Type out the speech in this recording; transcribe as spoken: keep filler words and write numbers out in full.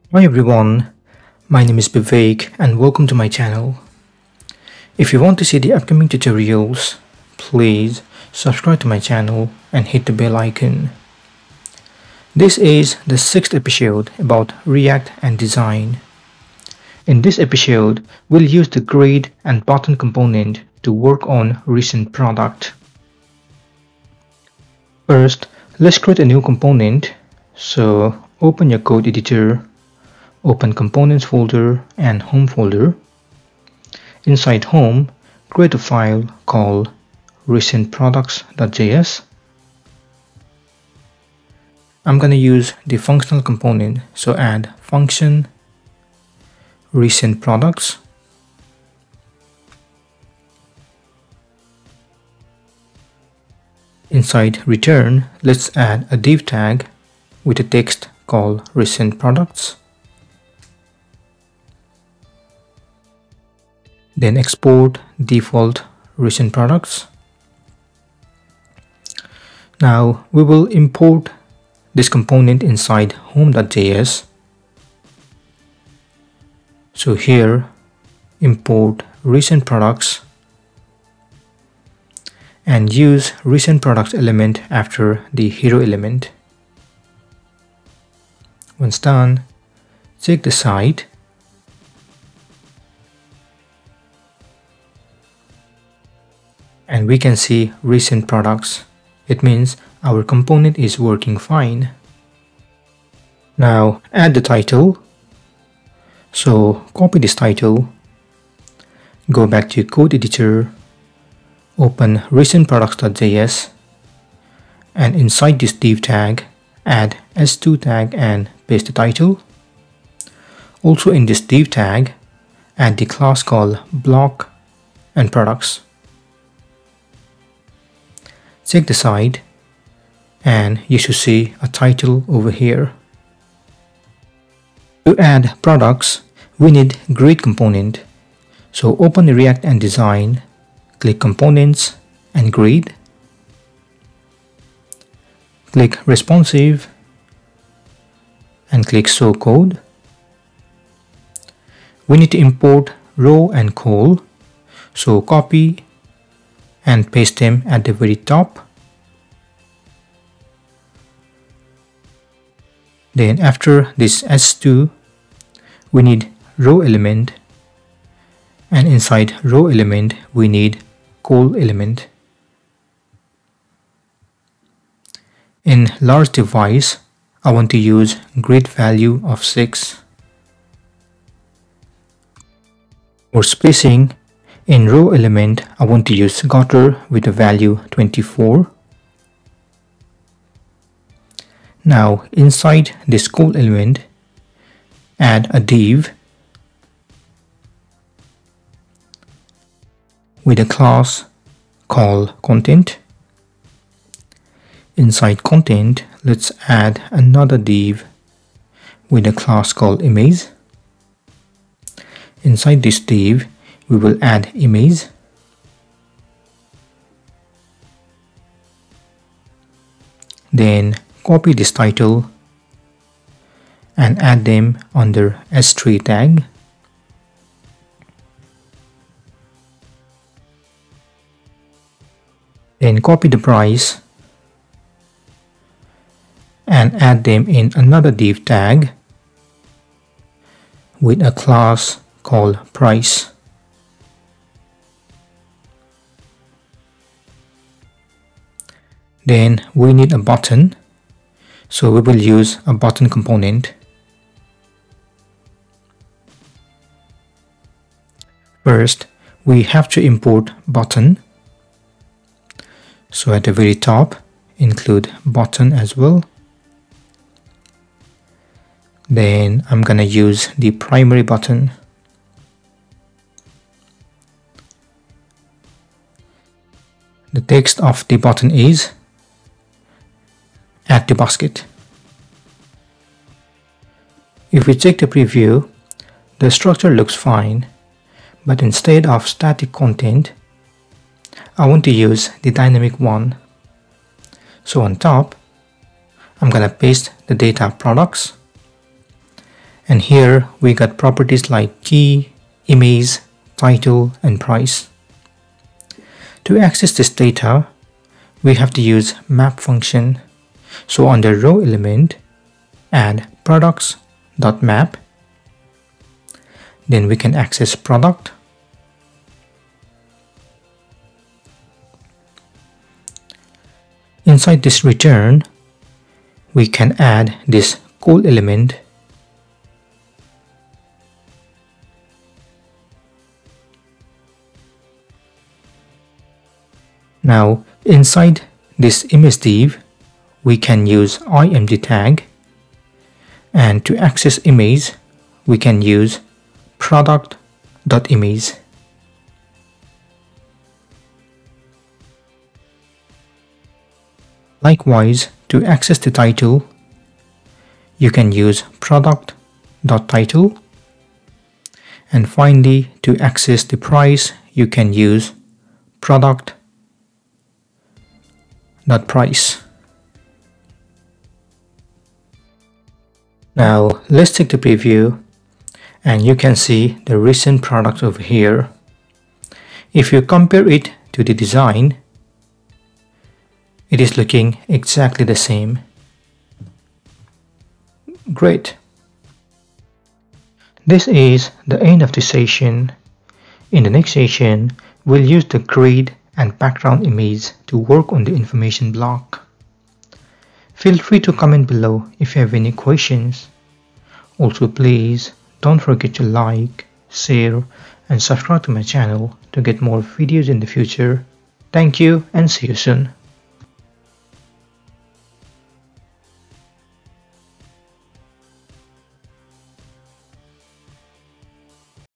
Hi everyone, my name is Vivek and welcome to my channel. If you want to see the upcoming tutorials, please subscribe to my channel and hit the bell icon. This is the sixth episode about React and design. In this episode, we'll use the grid and button component to work on recent product. First, let's create a new component. So open your code editor. Open Components folder and Home folder. Inside Home, create a file called recentproducts.js. I'm going to use the functional component, so add function recentProducts. Inside return, let's add a div tag with a text called recentProducts. Then export default recent products. Now we will import this component inside home.js. So here import recent products and use recent products element after the hero element. Once done, check the site. And we can see recent products. It means our component is working fine. Now add the title. So copy this title, go back to code editor, open recentproducts.js, and inside this div tag, add S two tag and paste the title. Also in this div tag, add the class called block and products. Check the site and you should see a title over here. To add products, we need grid component. So open the React and design, click components and grid. Click responsive and click show code. We need to import row and col. So copy and paste them at the very top. Then after this S two, we need row element, and inside row element we need col element. In large device, I want to use grid value of six. For spacing, in row element, I want to use gutter with a value twenty-four. Now inside this col element, add a div with a class called content. Inside content, let's add another div with a class called image. Inside this div, we will add image. Then copy this title and add them under S three tag. Then copy the price and add them in another div tag with a class called price. Then we need a button, so we will use a button component. First, we have to import button. So at the very top, include button as well. Then I'm gonna use the primary button. The text of the button is add to basket. If we check the preview, the structure looks fine, but instead of static content, I want to use the dynamic one. So on top, I'm gonna paste the data products And here we got properties like key, image, title, and price. To access this data, we have to use map function. So under row element, add products.map. Then we can access product. Inside this return, we can add this call element. Now inside this image div, we can use img tag, and to access image, we can use product.image. Likewise, to access the title, you can use product.title. And finally, to access the price, you can use product.price. Now let's take the preview, and you can see the recent product over here. If you compare it to the design, it is looking exactly the same. Great. This is the end of the session. In the next session, we'll use the grid and background image to work on the information block. Feel free to comment below if you have any questions. Also, please don't forget to like, share, and subscribe to my channel to get more videos in the future. Thank you and see you soon.